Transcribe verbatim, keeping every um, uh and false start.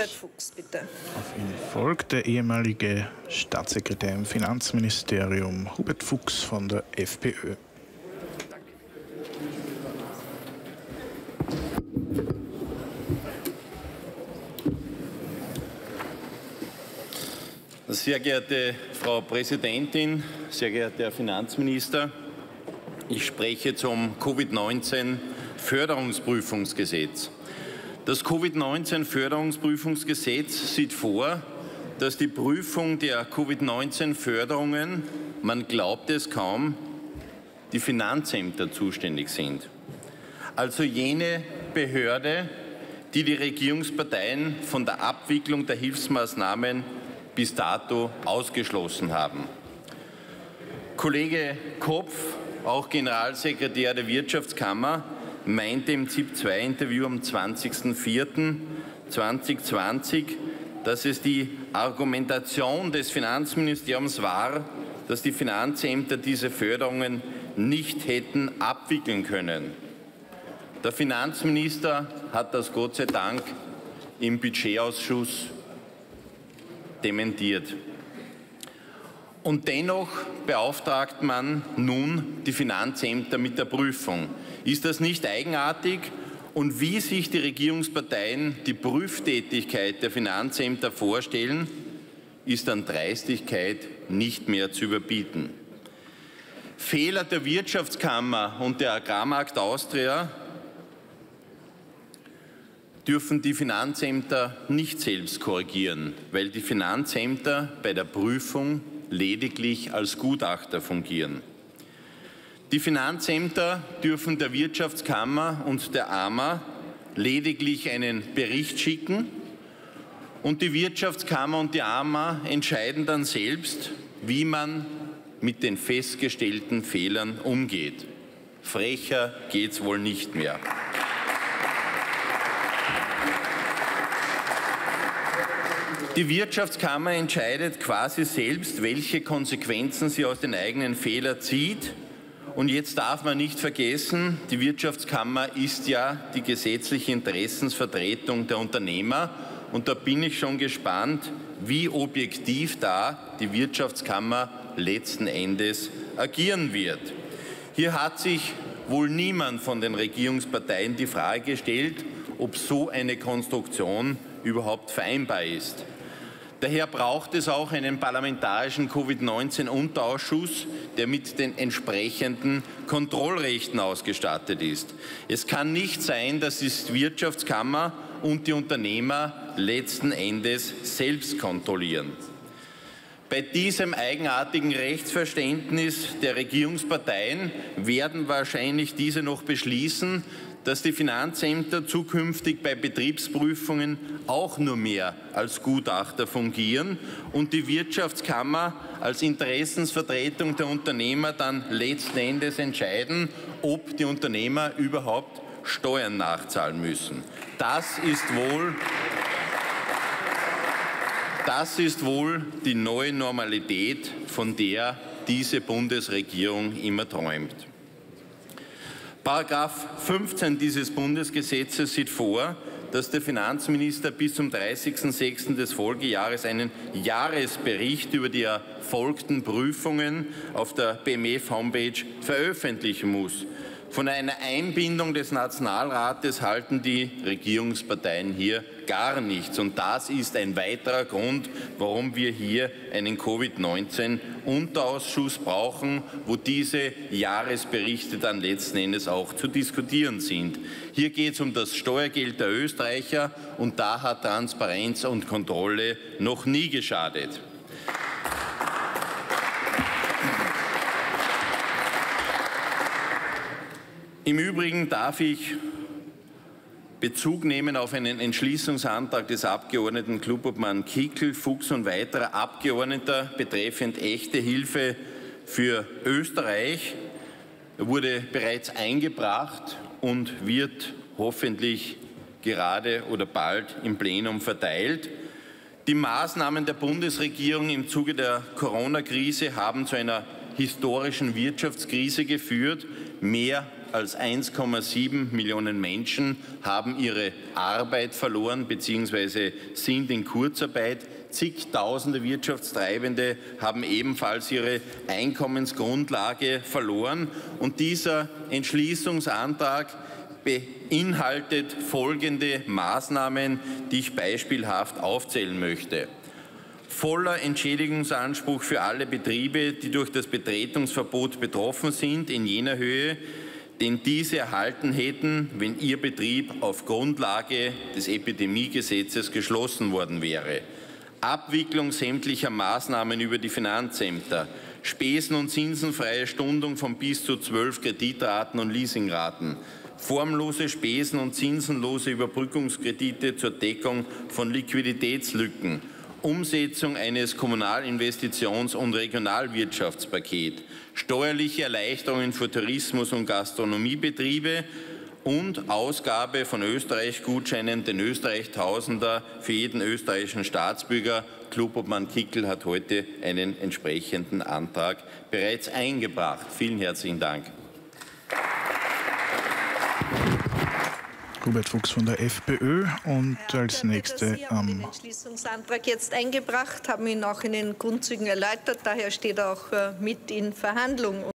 Hubert Fuchs, bitte. Auf ihn folgt der ehemalige Staatssekretär im Finanzministerium, Hubert Fuchs von der FPÖ. Sehr geehrte Frau Präsidentin, sehr geehrter Herr Finanzminister, ich spreche zum Covid neunzehn Förderungsprüfungsgesetz. Das Covid neunzehn Förderungsprüfungsgesetz sieht vor, dass die Prüfung der Covid neunzehn Förderungen, man glaubt es kaum, die Finanzämter zuständig sind. Also jene Behörde, die die Regierungsparteien von der Abwicklung der Hilfsmaßnahmen bis dato ausgeschlossen haben. Kollege Kopf, auch Generalsekretär der Wirtschaftskammer, meinte im ZIP zwei Interview am zwanzigsten vierten zweitausendzwanzig, dass es die Argumentation des Finanzministeriums war, dass die Finanzämter diese Förderungen nicht hätten abwickeln können. Der Finanzminister hat das Gott sei Dank im Budgetausschuss dementiert. Und dennoch beauftragt man nun die Finanzämter mit der Prüfung. Ist das nicht eigenartig? Und wie sich die Regierungsparteien die Prüftätigkeit der Finanzämter vorstellen, ist an Dreistigkeit nicht mehr zu überbieten. Fehler der Wirtschaftskammer und der Agrarmarkt Austria dürfen die Finanzämter nicht selbst korrigieren, weil die Finanzämter bei der Prüfung lediglich als Gutachter fungieren. Die Finanzämter dürfen der Wirtschaftskammer und der A M A lediglich einen Bericht schicken und die Wirtschaftskammer und die A M A entscheiden dann selbst, wie man mit den festgestellten Fehlern umgeht. Frecher geht's wohl nicht mehr. Die Wirtschaftskammer entscheidet quasi selbst, welche Konsequenzen sie aus den eigenen Fehlern zieht. Und jetzt darf man nicht vergessen, die Wirtschaftskammer ist ja die gesetzliche Interessensvertretung der Unternehmer. Und da bin ich schon gespannt, wie objektiv da die Wirtschaftskammer letzten Endes agieren wird. Hier hat sich wohl niemand von den Regierungsparteien die Frage gestellt, ob so eine Konstruktion überhaupt vereinbar ist. Daher braucht es auch einen parlamentarischen Covid neunzehn Unterausschuss, der mit den entsprechenden Kontrollrechten ausgestattet ist. Es kann nicht sein, dass die Wirtschaftskammer und die Unternehmer letzten Endes selbst kontrollieren. Bei diesem eigenartigen Rechtsverständnis der Regierungsparteien werden wahrscheinlich diese noch beschließen, dass die Finanzämter zukünftig bei Betriebsprüfungen auch nur mehr als Gutachter fungieren und die Wirtschaftskammer als Interessensvertretung der Unternehmer dann letzten Endes entscheiden, ob die Unternehmer überhaupt Steuern nachzahlen müssen. Das ist wohl, das ist wohl die neue Normalität, von der diese Bundesregierung immer träumt. Paragraph fünfzehn dieses Bundesgesetzes sieht vor, dass der Finanzminister bis zum dreißigsten sechsten des Folgejahres einen Jahresbericht über die erfolgten Prüfungen auf der B M F-Homepage veröffentlichen muss. Von einer Einbindung des Nationalrates halten die Regierungsparteien hier gar nichts. Und das ist ein weiterer Grund, warum wir hier einen Covid neunzehn Unterausschuss brauchen, wo diese Jahresberichte dann letzten Endes auch zu diskutieren sind. Hier geht es um das Steuergeld der Österreicher und da hat Transparenz und Kontrolle noch nie geschadet. Im Übrigen darf ich Bezug nehmen auf einen Entschließungsantrag des Abgeordneten Klubobmann Kickl, Fuchs und weiterer Abgeordneter betreffend echte Hilfe für Österreich. Er wurde bereits eingebracht und wird hoffentlich gerade oder bald im Plenum verteilt. Die Maßnahmen der Bundesregierung im Zuge der Corona-Krise haben zu einer historischen Wirtschaftskrise geführt. Mehr als eins Komma sieben Millionen Menschen haben ihre Arbeit verloren bzw. sind in Kurzarbeit. Zigtausende Wirtschaftstreibende haben ebenfalls ihre Einkommensgrundlage verloren. Und dieser Entschließungsantrag beinhaltet folgende Maßnahmen, die ich beispielhaft aufzählen möchte. Voller Entschädigungsanspruch für alle Betriebe, die durch das Betretungsverbot betroffen sind, in jener Höhe, den diese erhalten hätten, wenn ihr Betrieb auf Grundlage des Epidemiegesetzes geschlossen worden wäre. Abwicklung sämtlicher Maßnahmen über die Finanzämter, Spesen- und zinsenfreie Stundung von bis zu zwölf Kreditraten und Leasingraten, formlose Spesen- und zinsenlose Überbrückungskredite zur Deckung von Liquiditätslücken, Umsetzung eines Kommunalinvestitions- und Regionalwirtschaftspakets, steuerliche Erleichterungen für Tourismus- und Gastronomiebetriebe und Ausgabe von Österreich-Gutscheinen, den Österreich-Tausender für jeden österreichischen Staatsbürger. Klubobmann Kickl hat heute einen entsprechenden Antrag bereits eingebracht. Vielen herzlichen Dank. Hubert Fuchs von der FPÖ und Herr als nächste Sie haben den am Entschließungsantrag jetzt eingebracht, haben ihn auch in den Grundzügen erläutert. Daher steht er auch mit in Verhandlung.